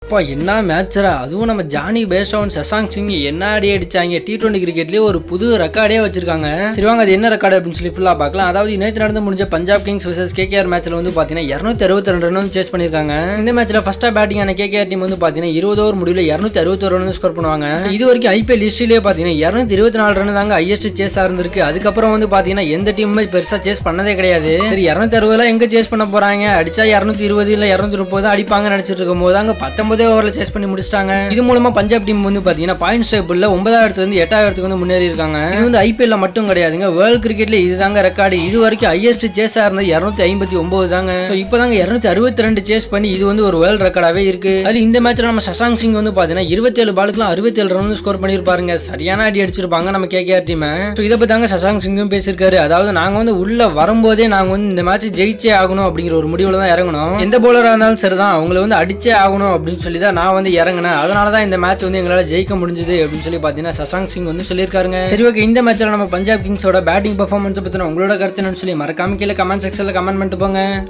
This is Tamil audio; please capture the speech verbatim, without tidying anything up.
அப்பா என்ன மேட்சரா, அதுவும் நம்ம ஜானி பேஷாவும் சசாங் சிங் என்ன அடி அடிச்சாங்க. டி டுவெண்டி கிரிக்கெட்லயே ஒரு புது ரெக்கார்டே வச்சிருக்காங்க. சரி வாங்க அது என்ன ரெக்கார்டு அப்படின்னு சொல்லி ஃபுல்லா பார்க்கலாம். அதாவது நேற்று நடந்து முடிஞ்ச பஞ்சாப் கிங்ஸ் வர்சஸ் கேகேஆர் மேட்ச்ல வந்து பாத்தீங்கன்னா இருநூத்தி அறுபத்தி ரெண்டு ரன் சேஸ் பண்ணிருக்காங்க. இந்த மேட்ச்ல ஃபர்ஸ்டா பேட்டிங் ஆன கேகேஆர் டீம் வந்து பாத்தீங்கன்னா இருபது ஓவர் முடிவுல இருநூத்தி அறுபத்தி ஒரு ரன் ஸ்கோர் பண்ணுவாங்க. இது வரைக்கும் ஐபிஎல் ஹிஸ்டரியிலே பாத்தீங்கன்னா இருநூத்தி இருபத்தி நாலு ரன் தாங்க ஹையஸ்ட் சேஸா இருந்திருக்கு. அதுக்கப்புறம் வந்து பாத்தீங்கன்னா எந்த டீமுமே பெருசா சேஸ் பண்ணதே கிடையாது. சரி இருநூத்தி அறுபதுல எங்க சேஸ் பண்ண போறாங்க, அடிச்சா இருநூத்தி இருபது இல்ல இருநூத்தி முப்பது அடிப்பாங்க நினைச்சிட்டு இருக்கும் போது அங்க பத்தொன்பதே ஓவர்ல சேஸ் பண்ணி முடிச்சிட்டாங்க. இது மூலமா பஞ்சாப் டீம் வந்து பாத்தீங்கன்னா பாயிண்ட்ஸ் டேபிள்ல ஒன்பதாயிரத்துல இருந்து எட்டாயிரத்துக்கு வந்து முன்னேறி இருக்காங்க. இது வந்து ஐபிஎல்ல மட்டும் கிடையாதுங்க, வேர்ல்ட் கிரிக்கெட்ல இதுதாங்க ரெக்கார்டு. இது வரைக்கும் ஹையஸ்ட் சேஸா இருந்தது இருநூத்தி ஐம்பத்தி ஒன்பது தாங்க. இப்பதாங்க இருநூத்தி அறுபத்தி ரெண்டு சேஸ் பண்ணி இது வந்து ஒரு வேர்ல்ட் ரெக்கார்டாவே இருக்கு. அது இந்த மேட்ச்ல நம்ம சசாங் சிங் வந்து பாத்தீங்கன்னா இருபத்தி ஏழு பாலுக்குலாம் அறுபத்தி ஏழு ரன் ஸ்கோர் பண்ணிருப்பாருங்க. சரியான அடி அடிச்சிருப்பாங்க நம்ம கேகேஆர் டீம். இதை பத்தாங்க சசாங் சிங்கும் பேசியிருக்காரு. அதாவது நாங்க வந்து உள்ள வரும்போதே நாங்க வந்து இந்த மேட்ச் ஜெயிச்சே ஆகணும் அப்படிங்கிற ஒரு முடிவுல தான் இறங்கணும். எந்த போலரா இருந்தாலும் சரிதான், அவங்களை வந்து அடிச்சே ஆகணும் அப்படின்னு சொல்லி தான் நான் வந்து இறங்கினேன். அதனாலதான் இந்த மேட்ச் வந்து எங்களால ஜெயிக்க முடிஞ்சது அப்படின்னு சொல்லி பாத்தீங்கன்னா சசாங் சிங் வந்து சொல்லியிருக்காருங்க. சரி ஓகே, இந்த மேட்ச்ல நம்ம பஞ்சாப் கிங்ஸோட பேட்டிங் பெர்ஃபார்மன்ஸ் பத்தின உங்களோட கருத்து என்னன்னு சொல்லி மறக்காம கீழே கமெண்ட் செக்ஷன்ல கமெண்ட் பண்ணிட்டு போங்க.